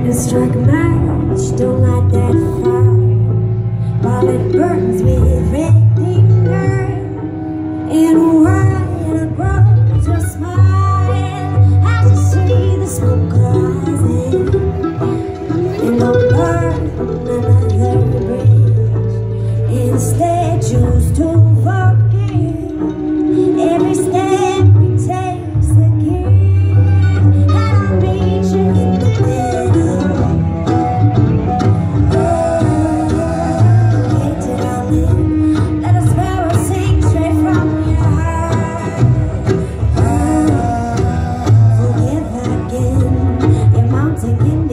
Strike a match, don't light that fire while it burns with red anger. In a while it grows your smile as you see the smoke rising. And don't burn another bridge, instead choose to forgive. Every step we take's the gift, and I'll meet you in the middle. Again, your mountain